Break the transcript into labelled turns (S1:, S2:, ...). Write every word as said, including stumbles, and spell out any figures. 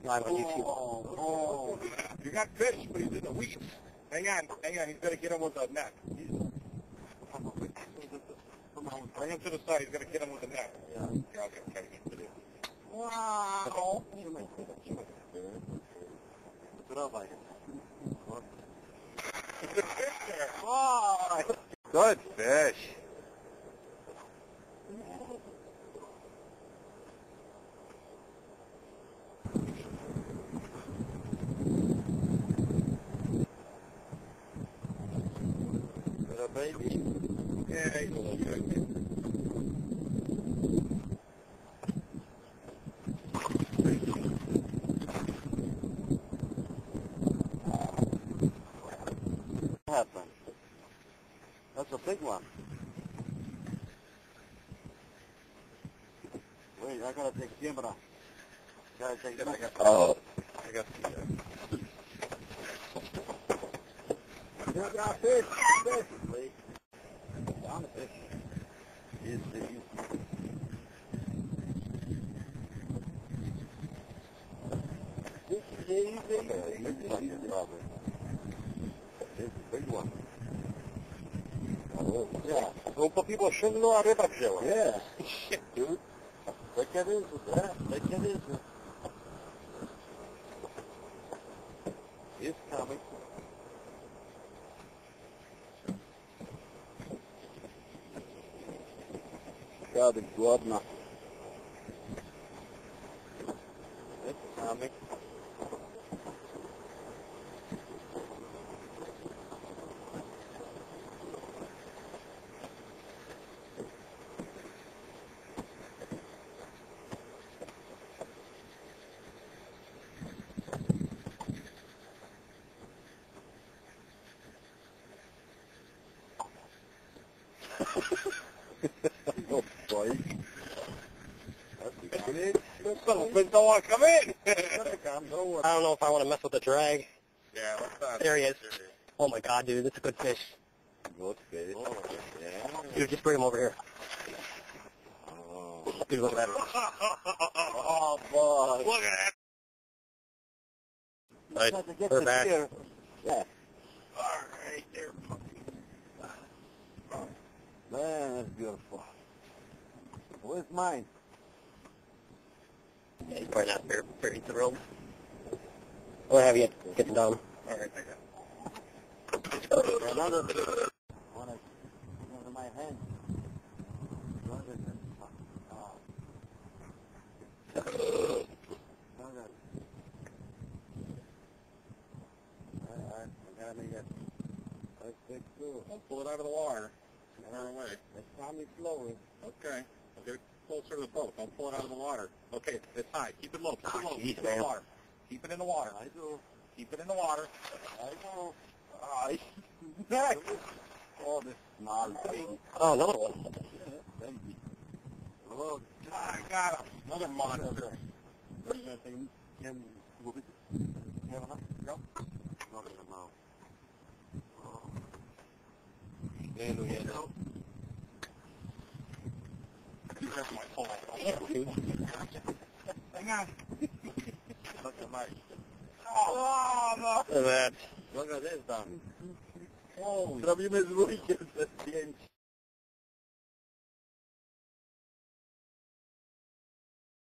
S1: live on YouTube.
S2: Oh, oh, you got fish, but he's in the weeds. Hang on, hang on, he's going to get him with a net. He's, bring him to the side, he's going to get him with a net.
S1: Yeah.
S2: Here, I'll get him. Wow.
S1: Put up like it.
S2: There's a fish there.
S1: Oh,
S2: Good fish.
S1: little baby.
S2: Yeah, he's a little good.
S1: What happened? That's a big one. Wait, I gotta take camera. Gotta take camera.
S2: Oh, I got the. Uh,
S1: You got fish. Fish. Wait. Found a fish. Yes, there is. Easy, easy. Easy, easy. It's a big one. Oh, yeah.
S2: un poquito szumno, a ryba wzięła.
S1: Yeah. Shit, dude. Look at this. Yeah. Look at this. It's coming. God, it's ładna. It's coming. Oh, boy. That's good.
S2: This little fish don't want to come in.
S1: I
S3: don't know if I want to mess with the drag.
S2: Yeah, let's not.
S3: There he is. Oh my god, dude, that's a good fish.
S1: Good fish. Oh, yeah.
S3: Dude, just bring him over here.
S1: Oh,
S3: Dude, look at that.
S1: oh boy.
S2: Look at
S3: Right,
S1: Try to get
S3: we're
S1: the
S3: back.
S1: spear. Yeah.
S2: that. All right, there.
S1: Man, that's beautiful. Where's mine?
S3: Yeah, he's probably not very, very thrilled. I'm gonna have you get them down.
S2: All right, I got it.
S1: Another one is one of my hands. Look at that. Oh. Look at it. All right, I gotta make it. Let's take two.
S2: I'll pull it out of the water. Far away.
S1: Let's calm it slowly.
S2: Okay. I'll get it closer to the boat. Don't pull it out of the water. Okay, it's high. Keep it low. Keep
S3: Oh,
S2: it low.
S3: jeez,
S2: Keep it in
S3: man.
S2: the water. Keep it in the water.
S1: I do.
S2: Keep it in the water.
S1: I do.
S2: I.
S1: Oh, this small thing.
S3: Oh, another one.
S1: Baby. Look.
S2: I got him. Another monster.
S1: What is that thing? Can move it? Have enough? Go. Not in the mouth. Oh.
S2: There we go. There's my phone.
S3: Dude.
S2: Hang on.
S1: Look at my.
S2: Oh, no.
S3: Look at that.
S1: Look at this, Don.
S2: Oh,
S1: Zrobimy z wujkiem te zdjęcie.